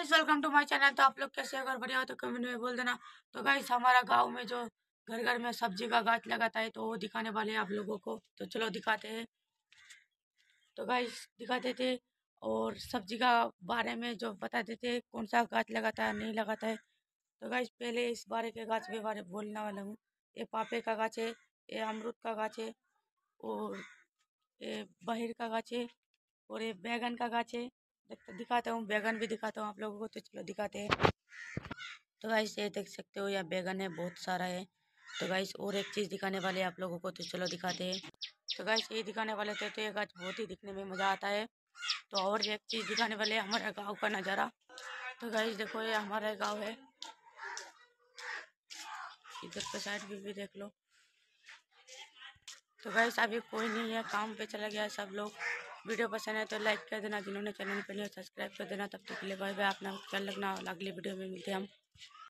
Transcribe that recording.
Guys welcome to my channel. तो आप लोग कैसे, अगर बढ़िया हो तो कमेंट में बोल देना। तो गाइस हमारा गांव में जो घर घर में सब्जी का गाछ लगाता है तो वो दिखाने वाले हैं आप लोगों को। तो चलो दिखाते हैं। तो गाइस दिखाते थे और सब्जी का बारे में जो बताते थे कौन सा गाछ लगाता है नहीं लगाता है। तो गाइस पहले इस बारे के गाछ के बारे में बोलने वाला हूँ। ये पापे का गाछ है, ये अमरूद का गाछ है, और ये बहिर का गाछ है, और ये बैगन का गाछ है। दिखाता हूँ, बैगन भी दिखाता हूँ आप लोगों को। तो चलो दिखाते हैं। तो गाइस ये देख सकते हो, यह बैगन है, बहुत सारा है। तो गाइस और एक चीज़ दिखाने वाले हैं आप लोगों को। तो चलो दिखाते हैं। तो गाइस ये दिखाने वाले थे, तो ये गाछ बहुत ही दिखने में मज़ा आता है। तो और एक चीज़ दिखाने वाले हैं, हमारे गाँव का नज़ारा। तो गाइस देखो, ये हमारा गाँव है। इधर के साइड भी देख लो। तो गाइस अभी कोई नहीं है, काम पे चला गया है सब लोग। वीडियो पसंद है तो लाइक कर देना, जिन्होंने चैनल पर नहीं सब्सक्राइब कर देना। तब तक के लिए बाय बाय, अपना ख्याल रखना। अगली वीडियो में मिलते हैं हम।